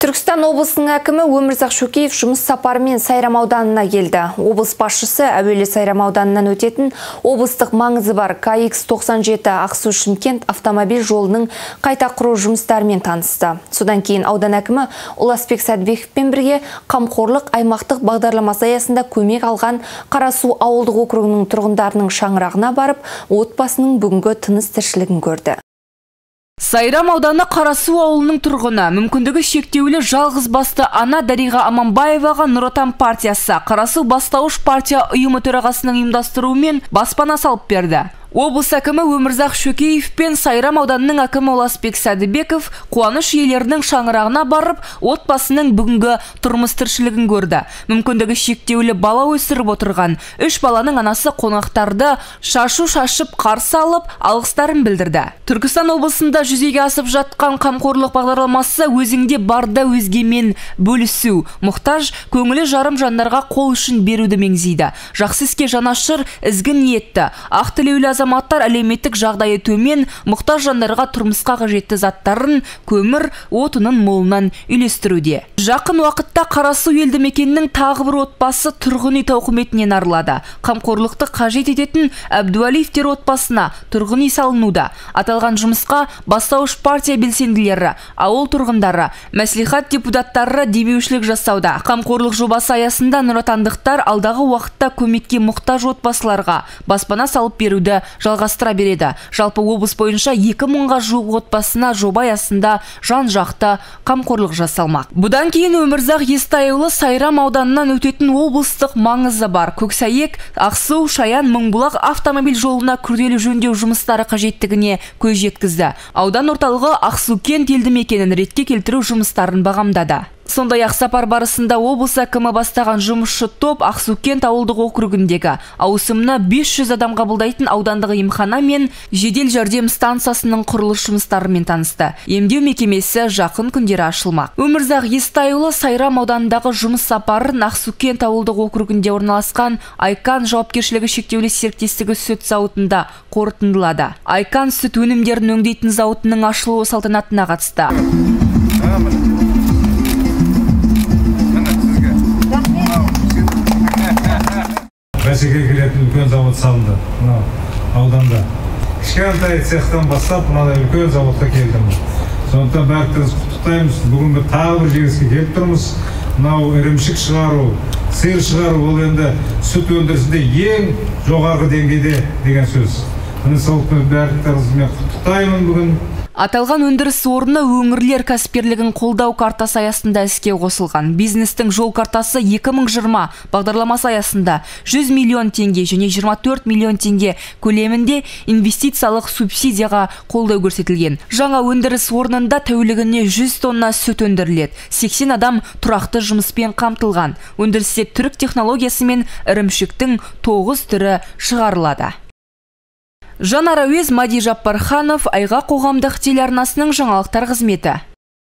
Түркістан облысының әкімі Өмірзақ Шөкеев жұмыс сапарымен Сайрам ауданына келді. Облыс басшысы әуелі Сайрам ауданынан өтетін облыстық маңызы бар КХ-97 Ақсу-Шымкент автомобиль жолының қайта құру жұмыстарымен танысты. Содан кейін аудан әкімі Оласбек Сәдібековпен бірге қамқорлық аймақтық бағдарламасы аясында көмек алған Қарасу ауылдық округінің тұрғындарының шаңырағына барып, отбасының бүгінгі тыныс тіршілігін көрді. Сайрам ауданы Қарасу ауылының тұрғыны, мүмкіндігі шектеулі жалғыз басты ана Дариға Аманбаеваға Нұр Отан партиясы Қарасу бастауыш партия ұйымы төрағасының ұйымдастыруымен баспана салып берді. Облыс әкімі Өмірзақ Шөкеев пен Сайрам ауданының әкімі Оласбек Сәдібеков қуаныш иелерінің шаңырағына барып, отбасының бүгінгі тұрмыс тіршілігін көрді. Мүмкіндігі шектеулі бала өсіріп отырған 3 баланың анасы қонақтарды шашу шашып қарсы алып, алғыстарын білдірді. Түркістан облысында жүзеге асып жатқан қамқорлық бағдарламасы өзіңде барда өзгемен бөлісу, мұқтаж көңілі жарым жандарға қол ұшын беруді меңзейді. Жақсы іске жанашыр, ізгі ниетті, ақ тілеулі азаматтар әлеуметтік жағдайы төмен, мұқтаж жандарға тұрмысқа қажетті заттарын көмір, отынын молынан үйлестіруде. Жақын уақытта Қарасу елді мекенінің тағы бір отбасы тұрғын үй тауқыметінен арылады. Қамқорлықты қажет ететін Әбдуалиевтер отбасына тұрғын үй салынуда. Аталған жұмысқа бастауыш партия белсенділері, ауыл тұрғындары, мәслихат депутаттары демеушілік жасауда. Қамқорлық жобасы аясында нұротандықтар алдағы уақытта көмекке мұқтаж отбасыларға баспана салып беруді жалғастыра береді. Жалпы облыс бойынша 2000-ға жуық отбасына жоба аясында жан-жақты қамқорлық жасалмақ. Бұдан кейін Өмірзақ Естайұлы Сайрам ауданынан өтетін облыстық маңызы бар Көксәйек, Ақсу, Шаян, Мыңбұлақ автомобиль жолына күрделі жөндеу жұмыстары қажеттігіне көз жеткізді. Аудан орталығы Ақсу-Кент елді мекенін ретке келтіру жұмыстарын бағамдады. Сондай-ақ сапар барысында облыс әкімі бастаған жұмысшы топ Ақсу-Кент ауылдық округіндегі ауысымына 500 адам қабылдайтын аудандық емхана мен жедел жәрдем станциясының құрылыс жұмыстарымен танысты. Емдеу мекемесі жақын күндері ашылмақ. Өмірзақ Естайұлы Сайрам ауданындағы жұмыс сапарын Ақсу-Кент ауылдық округінде орналасқан Айкан жауапкершілігі шектеулі серіктестігі сүт зауытында қорытындылады. Айкан сүт өнімдерін өңдейтін зауытының ашылуы салтанатына қатысты. Бәсекеге келетін үлкен завод салынды ауданда. Кішкентай цехтан бастап мынадай үлкен заводқа келдім. Сондықтан бәріміз құттықтаймыз. Бүгінгі тағы бір жеңіске келіп тұрмыз. Мынау ірімшік шығару, сиыр шығару ол енді сүт өндірісінде ең жоғарғы деңгейде деген сөз. Міне сол бәрімізді құттықтаймын бүгін. Аталған өндіріс орны өңірлер кәсіпкерлігін қолдау картасы аясында іске қосылған. Бизнестің жол картасы 2020 бағдарламасы аясында 100 миллион теңге және 24 миллион теңге көлемінде инвестициялық субсидияға қолдау көрсетілген. Жаңа өндіріс орнында тәулігіне 100 тонна сүт өндіріледі. 80 адам тұрақты жұмыспен қамтылған. Өндірісте түрік технологиясы мен ірімшіктің 9 түрі шығарылады. Жанар Әуез, Мади Жаппарханов, Айға қоғамдық телеарнасының жаңалықтар қызметі.